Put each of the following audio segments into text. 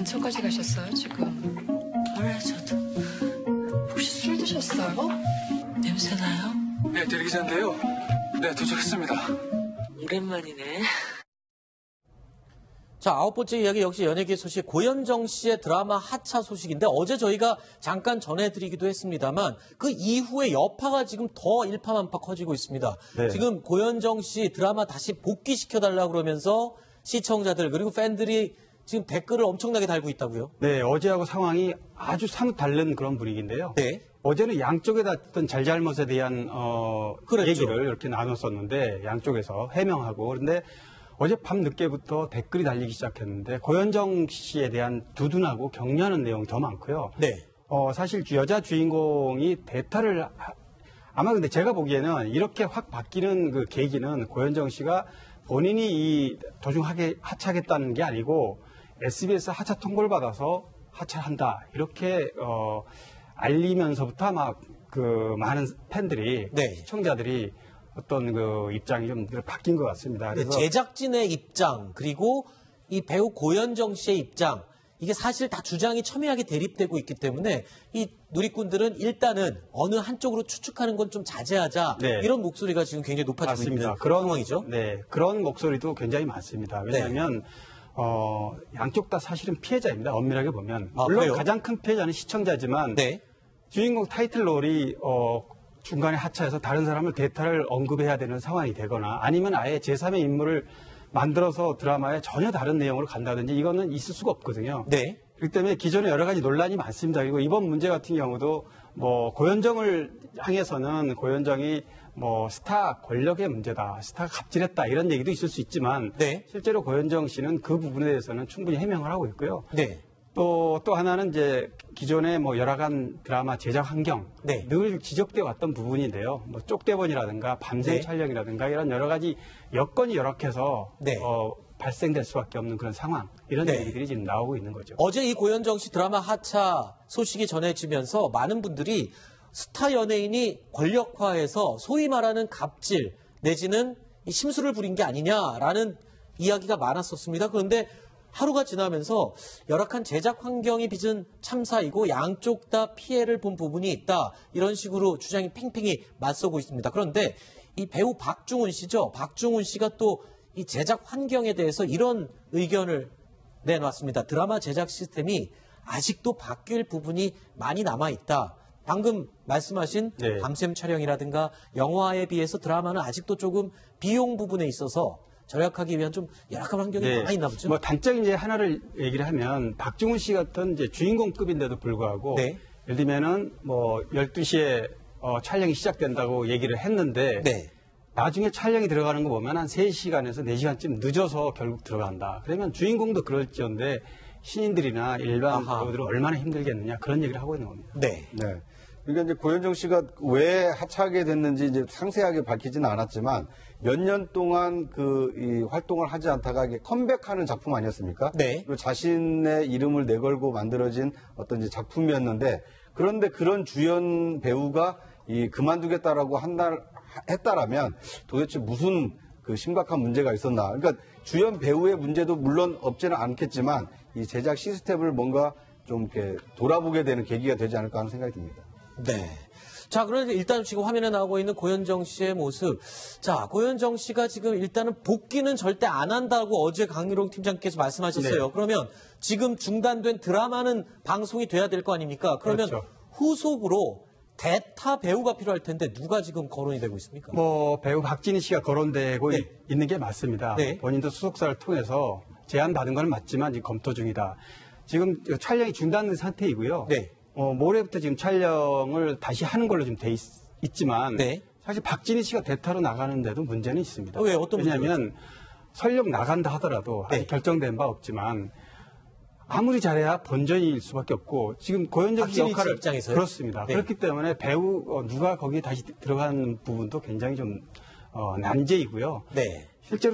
근처까지 가셨어요, 지금? 몰라요, 저도. 혹시 술 드셨어요? 냄새 나요? 네, 대리기사인데요. 네, 도착했습니다. 오랜만이네. 자, 아홉 번째 이야기 역시 연예계 소식, 고현정 씨의 드라마 하차 소식인데 어제 저희가 잠깐 전해드리기도 했습니다만 그 이후에 여파가 지금 더 일파만파 커지고 있습니다. 네. 지금 고현정 씨 드라마 다시 복귀시켜달라고 그러면서 시청자들 그리고 팬들이 지금 댓글을 엄청나게 달고 있다고요? 네, 어제하고 상황이 아주 사뭇 다른 그런 분위기인데요. 네. 어제는 양쪽에다 어떤 잘잘못에 대한 그랬죠. 얘기를 이렇게 나눴었는데 양쪽에서 해명하고 그런데 어제 밤 늦게부터 댓글이 달리기 시작했는데 고현정 씨에 대한 두둔하고 격려하는 내용이 더 많고요. 네. 사실 여자 주인공이 대타를 아마 근데 제가 보기에는 이렇게 확 바뀌는 그 계기는 고현정 씨가 본인이 이 도중 하차하겠다는 게 아니고 SBS 하차 통보를 받아서 하차한다 이렇게 알리면서부터 아마 그 많은 팬들이 네. 시청자들이 어떤 그 입장이 좀 바뀐 것 같습니다. 네, 그래서 제작진의 입장 그리고 이 배우 고현정 씨의 입장 이게 사실 다 주장이 첨예하게 대립되고 있기 때문에 이 누리꾼들은 일단은 어느 한쪽으로 추측하는 건 좀 자제하자 네. 이런 목소리가 지금 굉장히 높아지고 맞습니다. 있는 그런 상황이죠. 네, 그런 목소리도 굉장히 많습니다. 왜냐하면 양쪽 다 사실은 피해자입니다. 엄밀하게 보면 물론 그래요? 가장 큰 피해자는 시청자지만 네. 주인공 타이틀롤이 중간에 하차해서 다른 사람을 대타를 언급해야 되는 상황이 되거나 아니면 아예 제3의 인물을 만들어서 드라마에 전혀 다른 내용으로 간다든지 이거는 있을 수가 없거든요. 네. 그렇기 때문에 기존에 여러 가지 논란이 많습니다. 그리고 이번 문제 같은 경우도 뭐 고현정을 향해서는 고현정이 뭐 스타 권력의 문제다, 스타가 갑질했다 이런 얘기도 있을 수 있지만 네. 실제로 고현정 씨는 그 부분에 대해서는 충분히 해명을 하고 있고요. 네. 또 하나는 이제 기존의 뭐 열악한 드라마 제작 환경 네. 늘 지적돼 왔던 부분인데요. 뭐 쪽대본이라든가 밤샘 네. 촬영이라든가 이런 여러 가지 여건이 열악해서 네. 발생될 수밖에 없는 그런 상황 이런 네. 얘기들이 지금 나오고 있는 거죠. 어제 이 고현정 씨 드라마 하차 소식이 전해지면서 많은 분들이 스타 연예인이 권력화해서 소위 말하는 갑질 내지는 이 심술을 부린 게 아니냐라는 이야기가 많았었습니다. 그런데 하루가 지나면서 열악한 제작 환경이 빚은 참사이고 양쪽 다 피해를 본 부분이 있다. 이런 식으로 주장이 팽팽히 맞서고 있습니다. 그런데 이 배우 박중훈 씨죠. 박중훈 씨가 또 이 제작 환경에 대해서 이런 의견을 내놨습니다. 드라마 제작 시스템이 아직도 바뀔 부분이 많이 남아있다. 방금 말씀하신 네. 밤샘 촬영이라든가 영화에 비해서 드라마는 아직도 조금 비용 부분에 있어서 절약하기 위한 좀 열악한 환경이 많이 있나 보죠. 뭐 단적 이제 하나를 얘기를 하면 박중훈 씨 같은 이제 주인공급인데도 불구하고 네. 예를 들면은 뭐 12시에 촬영이 시작된다고 얘기를 했는데 네. 나중에 촬영이 들어가는 거 보면 한 3시간에서 4시간쯤 늦어서 결국 들어간다. 그러면 주인공도 그럴지언데 신인들이나 일반 아하. 배우들은 얼마나 힘들겠느냐 그런 얘기를 하고 있는 겁니다. 네. 네. 그러니까 이제 고현정 씨가 왜 하차하게 됐는지 이제 상세하게 밝히지는 않았지만 몇 년 동안 이 활동을 하지 않다가 이게 컴백하는 작품 아니었습니까? 네. 그리고 자신의 이름을 내걸고 만들어진 어떤 이제 작품이었는데 그런데 그런 주연 배우가 그만두겠다라고 했다라면 도대체 무슨 그 심각한 문제가 있었나. 그러니까 주연 배우의 문제도 물론 없지는 않겠지만 이 제작 시스템을 뭔가 좀 이렇게 돌아보게 되는 계기가 되지 않을까 하는 생각이 듭니다. 네. 자, 그런데 일단 지금 화면에 나오고 있는 고현정 씨의 모습. 자, 고현정 씨가 지금 일단은 복귀는 절대 안 한다고 어제 강유롱 팀장께서 말씀하셨어요. 네. 그러면 지금 중단된 드라마는 방송이 돼야 될 거 아닙니까? 그러면 그렇죠. 후속으로 대타 배우가 필요할 텐데 누가 지금 거론이 되고 있습니까? 뭐 배우 박진희 씨가 거론되고 네. 있는 게 맞습니다. 네. 본인도 수속사를 통해서 제안받은 건 맞지만 지금 검토 중이다. 지금 촬영이 중단된 상태이고요. 네. 모레부터 지금 촬영을 다시 하는 걸로 지금 돼 있지만 네. 사실 박진희 씨가 대타로 나가는데도 문제는 있습니다. 왜? 어떤 왜냐하면 설령 나간다 하더라도 네. 아직 결정된 바 없지만 아무리 잘해야 본전일 수밖에 없고 지금 고현정 씨 박진희 씨 역할을 입장에서요? 그렇습니다. 네. 그렇기 때문에 배우 누가 거기에 다시 들어가는 부분도 굉장히 좀 난제이고요. 네. 실제로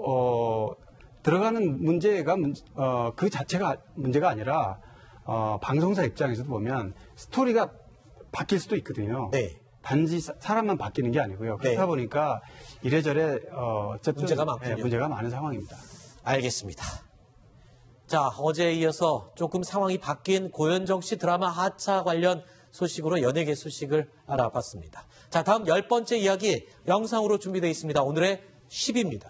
또 들어가는 문제가 그 자체가 문제가 아니라 방송사 입장에서도 보면 스토리가 바뀔 수도 있거든요. 네. 단지 사람만 바뀌는 게 아니고요. 그렇다 네. 보니까 이래저래 어쨌든 문제가 많군요. 문제가 많은 상황입니다. 알겠습니다. 자, 어제에 이어서 조금 상황이 바뀐 고현정 씨 드라마 하차 관련 소식으로 연예계 소식을 알아봤습니다. 자, 다음 10번째 이야기 영상으로 준비되어 있습니다. 오늘의 10입니다.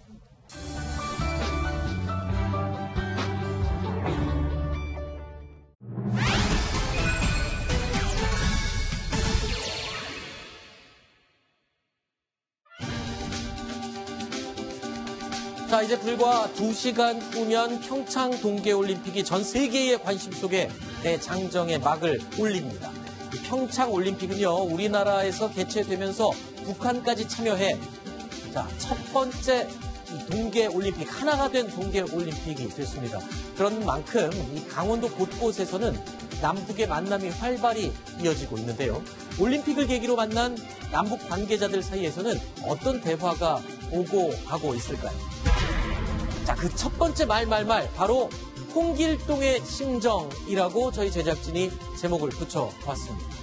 자, 이제 불과 2시간 후면 평창 동계올림픽이 전 세계의 관심 속에 대장정의 막을 올립니다. 이 평창 올림픽은요, 우리나라에서 개최되면서 북한까지 참여해 자, 첫 번째 이 동계올림픽, 하나가 된 동계올림픽이 됐습니다. 그런 만큼 이 강원도 곳곳에서는 남북의 만남이 활발히 이어지고 있는데요. 올림픽을 계기로 만난 남북 관계자들 사이에서는 어떤 대화가 오고 가고 있을까요? 자, 그 첫 번째 바로 홍길동의 심정이라고 저희 제작진이 제목을 붙여봤습니다.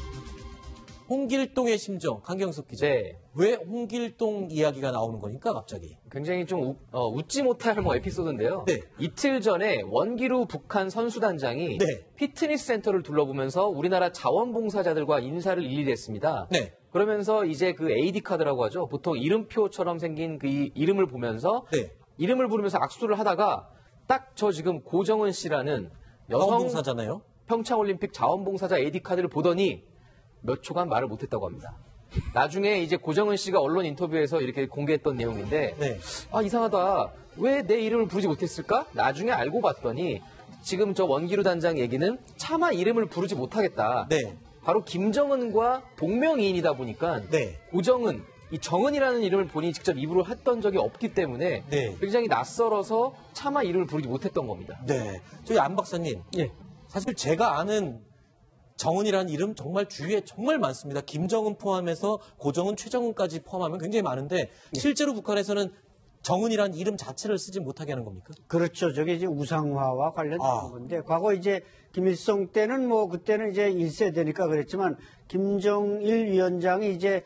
홍길동의 심정, 강경석 기자. 네. 왜 홍길동 이야기가 나오는 거니까 갑자기? 굉장히 좀 웃지 못할 에피소드인데요. 네. 이틀 전에 원기루 북한 선수단장이 네. 피트니스 센터를 둘러보면서 우리나라 자원봉사자들과 인사를 일일이 했습니다. 네. 그러면서 이제 그 AD 카드라고 하죠. 보통 이름표처럼 생긴 그 이름을 보면서 네. 이름을 부르면서 악수를 하다가 딱 저 지금 고정은 씨라는 여성 자원봉사잖아요. 평창올림픽 자원봉사자 AD 카드를 보더니 몇 초간 말을 못했다고 합니다. 나중에 이제 고정은 씨가 언론 인터뷰에서 이렇게 공개했던 내용인데, 네. 아, 이상하다. 왜 내 이름을 부르지 못했을까? 나중에 알고 봤더니 지금 저 원기루 단장 얘기는 차마 이름을 부르지 못하겠다. 네. 바로 김정은과 동명이인이다 보니까 네. 고정은 이 정은이라는 이름을 본인이 직접 입으로 했던 적이 없기 때문에 네. 굉장히 낯설어서 차마 이름을 부르지 못했던 겁니다. 네. 저희 안 박사님. 예. 사실 제가 아는 정은이라는 이름 정말 주위에 정말 많습니다. 김정은 포함해서 고정은, 최정은까지 포함하면 굉장히 많은데 실제로 북한에서는 정은이라는 이름 자체를 쓰지 못하게 하는 겁니까? 그렇죠. 저게 이제 우상화와 관련된 건데, 과거 이제 김일성 때는 그때는 이제 1세대니까 그랬지만, 김정일 위원장이 이제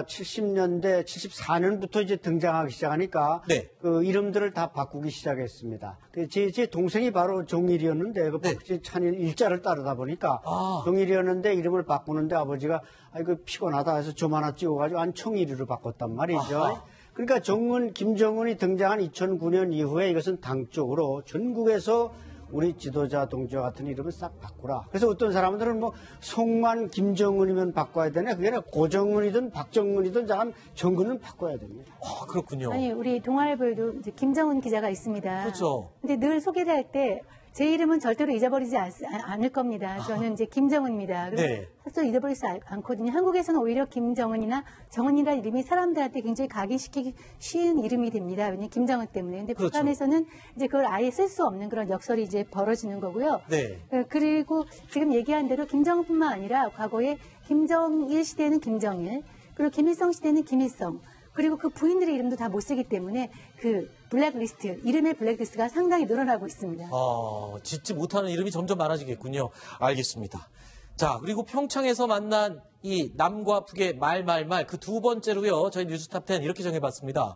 70년대, 74년부터 이제 등장하기 시작하니까, 네. 그 이름들을 다 바꾸기 시작했습니다. 제 동생이 바로 정일이었는데, 그 네. 박씨 찬일 일자를 따르다 보니까, 정일이었는데 이름을 바꾸는데 아버지가, 아이고, 피곤하다 해서 점 하나 찍어가지고 안청일이로 바꿨단 말이죠. 아하. 그러니까 김정은이 등장한 2009년 이후에 이것은 당적으로 전국에서 우리 지도자 동지와 같은 이름을 싹 바꾸라. 그래서 어떤 사람들은 송만 김정은이면 바꿔야 되냐? 그게 아니라 고정은이든 박정은이든 자간 정근은 바꿔야 됩니다. 그렇군요. 아니, 우리 동아일보에도 이제 김정은 기자가 있습니다. 그렇죠. 근데 늘 소개를 할 때 제 이름은 절대로 잊어버리지 않을 겁니다. 저는 이제 김정은입니다. 네. 사실 잊어버리지 않거든요. 한국에서는 오히려 김정은이나 정은이라는 이름이 사람들한테 굉장히 각인시키기 쉬운 이름이 됩니다. 왜냐하면 김정은 때문에. 근데 그렇죠. 북한에서는 이제 그걸 아예 쓸 수 없는 그런 역설이 이제 벌어지는 거고요. 네. 그리고 지금 얘기한 대로 김정은뿐만 아니라 과거에 김정일 시대에는 김정일, 그리고 김일성 시대는 김일성, 그리고 그 부인들의 이름도 다 못 쓰기 때문에 그 블랙리스트, 이름의 블랙리스트가 상당히 늘어나고 있습니다. 짓지 못하는 이름이 점점 많아지겠군요. 알겠습니다. 자, 그리고 평창에서 만난 이 남과 북의 그 두 번째로요. 저희 뉴스탑10 이렇게 정해봤습니다.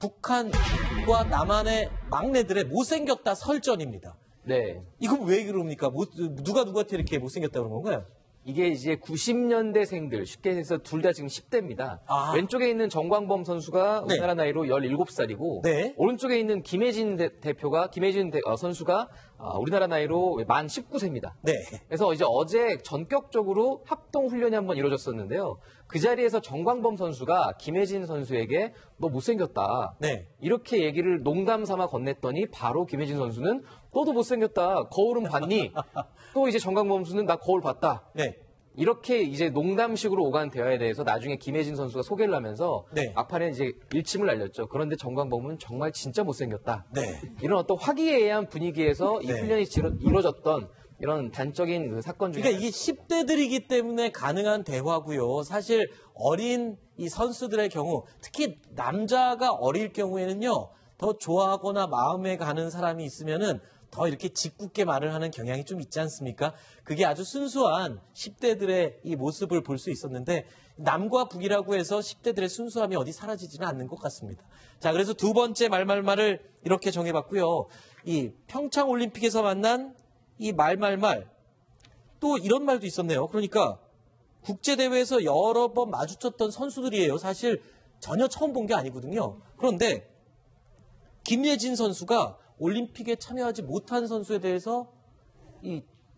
북한과 남한의 막내들의 못생겼다 설전입니다. 네. 이건 왜 그럽니까? 누가 누구한테 이렇게 못생겼다 그런 건가요? 이게 이제 90년대생들, 쉽게 해서 둘 다 지금 10대입니다. 왼쪽에 있는 정광범 선수가 네. 우리나라 나이로 17살이고, 네. 오른쪽에 있는 김혜진 선수가 우리나라 나이로 만 19세입니다. 네. 그래서 이제 어제 전격적으로 합동훈련이 한번 이루어졌었는데요. 그 자리에서 정광범 선수가 김혜진 선수에게 너 못생겼다. 네. 이렇게 얘기를 농담 삼아 건넸더니 바로 김혜진 선수는 너도 못생겼다. 거울은 봤니? 또 이제 정광범 선수는 나 거울 봤다. 네. 이렇게 이제 농담식으로 오간 대화에 대해서 나중에 김혜진 선수가 소개를 하면서 네. 막판에 이제 일침을 날렸죠. 그런데 정광범은 정말 진짜 못생겼다. 네. 이런 어떤 화기애애한 분위기에서 이 네. 훈련이 이루어졌던 이런 단적인 그 사건 중에 그러니까 이게 10대들이기 때문에 가능한 대화고요. 사실 어린 이 선수들의 경우, 특히 남자가 어릴 경우에는요, 더 좋아하거나 마음에 가는 사람이 있으면은 더 이렇게 짓궂게 말을 하는 경향이 좀 있지 않습니까? 그게 아주 순수한 10대들의 이 모습을 볼 수 있었는데, 남과 북이라고 해서 10대들의 순수함이 어디 사라지지는 않는 것 같습니다. 자, 그래서 두 번째 말을 이렇게 정해봤고요. 이 평창 올림픽에서 만난 이 말말말 또 이런 말도 있었네요. 그러니까 국제대회에서 여러 번 마주쳤던 선수들이에요. 사실 전혀 처음 본 게 아니거든요. 그런데 김예진 선수가 올림픽에 참여하지 못한 선수에 대해서 이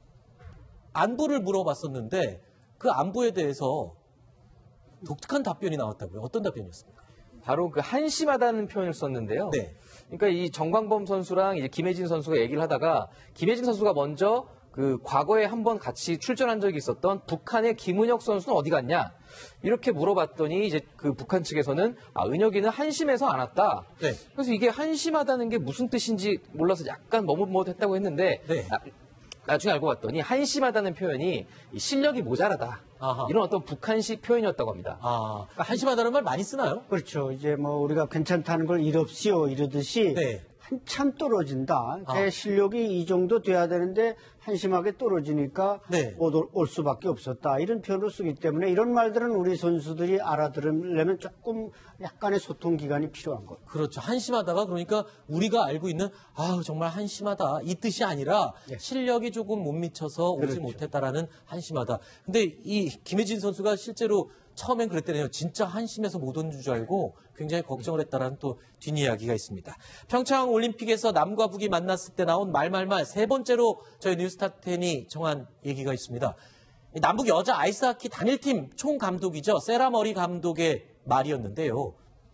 안부를 물어봤었는데 그 안부에 대해서 독특한 답변이 나왔다고요. 어떤 답변이었습니까? 바로 그 한심하다는 표현을 썼는데요. 네. 그러니까 이 정광범 선수랑 이제 김혜진 선수가 얘기를 하다가 김혜진 선수가 먼저 그 과거에 한번 같이 출전한 적이 있었던 북한의 김은혁 선수는 어디 갔냐? 이렇게 물어봤더니 이제 그 북한 측에서는 은혁이는 한심해서 안 왔다. 네. 그래서 이게 한심하다는 게 무슨 뜻인지 몰라서 약간 머뭇머뭇했다고 했는데 네. 나중에 알고 봤더니 한심하다는 표현이 이 실력이 모자라다. 아하. 이런 어떤 북한식 표현이었다고 합니다. 그러니까 한심하다는 말 많이 쓰나요? 그렇죠. 이제 뭐 우리가 괜찮다는 걸 일 없이요 이러듯이 네. 한참 떨어진다. 제 실력이 이 정도 돼야 되는데 한심하게 떨어지니까 네. 못 올 수밖에 없었다. 이런 표현을 쓰기 때문에 이런 말들은 우리 선수들이 알아들으려면 조금 약간의 소통 기간이 필요한 거예요. 그렇죠. 한심하다가 그러니까 우리가 알고 있는 정말 한심하다 이 뜻이 아니라 네. 실력이 조금 못 미쳐서 오지 그렇죠. 못했다라는 한심하다. 근데 이 김혜진 선수가 실제로 처음엔 그랬대요. 진짜 한심해서 못 온 줄 알고 굉장히 걱정을 했다라는 또 뒷이야기가 있습니다. 평창 올림픽에서 남과 북이 만났을 때 나온 말말말 세 번째로 저희 뉴스탑10이 정한 얘기가 있습니다. 남북 여자 아이스하키 단일팀 총감독이죠. 세라 머리 감독의 말이었는데요.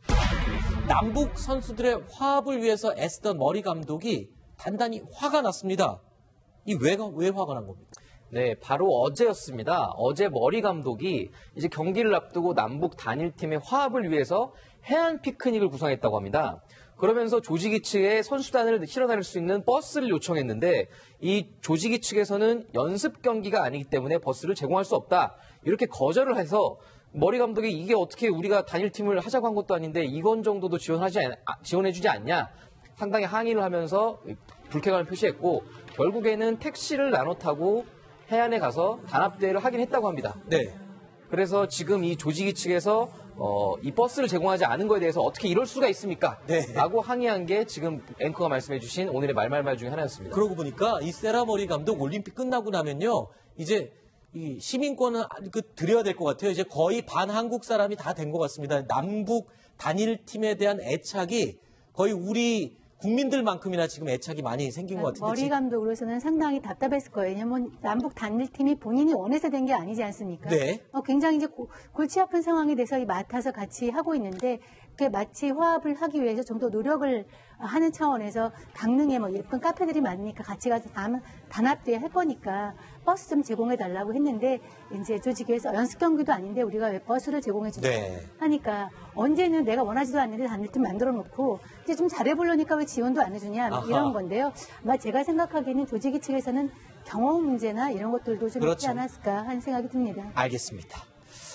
남북 선수들의 화합을 위해서 애쓰던 머리 감독이 단단히 화가 났습니다. 왜 화가 난 겁니까? 네, 바로 어제였습니다. 어제 머리 감독이 이제 경기를 앞두고 남북 단일팀의 화합을 위해서 해안 피크닉을 구성했다고 합니다. 그러면서 조직위 측에 선수단을 실어 다닐 수 있는 버스를 요청했는데 이 조직위 측에서는 연습 경기가 아니기 때문에 버스를 제공할 수 없다. 이렇게 거절을 해서 머리 감독이 이게 어떻게 우리가 단일팀을 하자고 한 것도 아닌데 이건 정도도 지원해주지 않냐. 상당히 항의를 하면서 불쾌감을 표시했고 결국에는 택시를 나눠 타고 해안에 가서 단합대회를 하긴 했다고 합니다. 네. 그래서 지금 이 조직위 측에서 이 버스를 제공하지 않은 거에 대해서 어떻게 이럴 수가 있습니까? 네. 라고 항의한 게 지금 앵커가 말씀해 주신 오늘의 말말말 중에 하나였습니다. 그러고 보니까 이 세라 머리 감독 올림픽 끝나고 나면요. 이제 이 시민권을 드려야 될 것 같아요. 이제 거의 반 한국 사람이 다 된 것 같습니다. 남북 단일팀에 대한 애착이 거의 우리 국민들만큼이나 지금 애착이 많이 생긴 것 같은데. 머리 감독으로서는 상당히 답답했을 거예요. 왜냐하면 남북 단일팀이 본인이 원해서 된 게 아니지 않습니까? 네. 굉장히 이제 골치 아픈 상황에 대해서 맡아서 같이 하고 있는데 그게 마치 화합을 하기 위해서 좀 더 노력을 하는 차원에서 강릉에 뭐 예쁜 카페들이 많으니까 같이 가서 단합대회 할 거니까 버스 좀 제공해 달라고 했는데 이제 조직위에서 연습 경기도 아닌데 우리가 왜 버스를 제공해 주자 네. 하니까 언제는 내가 원하지도 않는데 단일팀 만들어 놓고 이제 좀 잘해보려니까 왜 지원도 안 해주냐 이런 건데요. 아마 제가 생각하기에는 조직위 측에서는 경험 문제나 이런 것들도 좀 그렇죠. 있지 않았을까 하는 생각이 듭니다. 알겠습니다.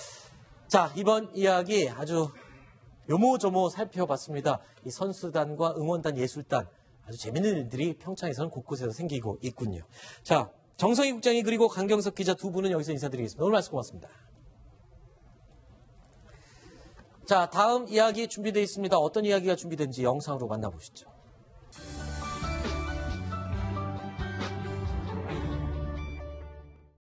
자, 이번 이야기 아주 요모조모 살펴봤습니다. 이 선수단과 응원단, 예술단 아주 재밌는 일들이 평창에서는 곳곳에서 생기고 있군요. 자, 정성희 국장이 그리고 강경석 기자 두 분은 여기서 인사드리겠습니다. 오늘 말씀 고맙습니다. 자, 다음 이야기 준비되어 있습니다. 어떤 이야기가 준비된지 영상으로 만나보시죠.